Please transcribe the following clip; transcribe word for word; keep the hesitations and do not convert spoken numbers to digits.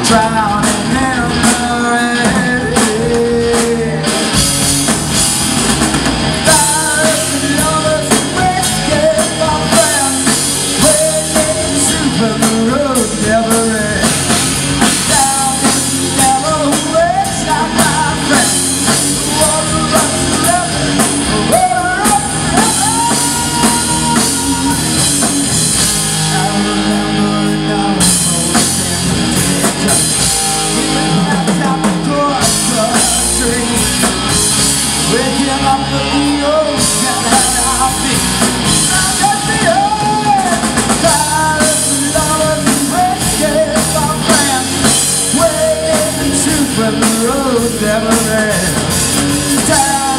drowning in the rain. Thousand lovers rescue my friends, waiting to from the road never ends. Down in never waits like my friend. Water runs forever, water runs forever. I remember now. Waking up with the ocean at our feet. Now let me home. Thousand dollars and rescue my friends, waiting to from the road never ends.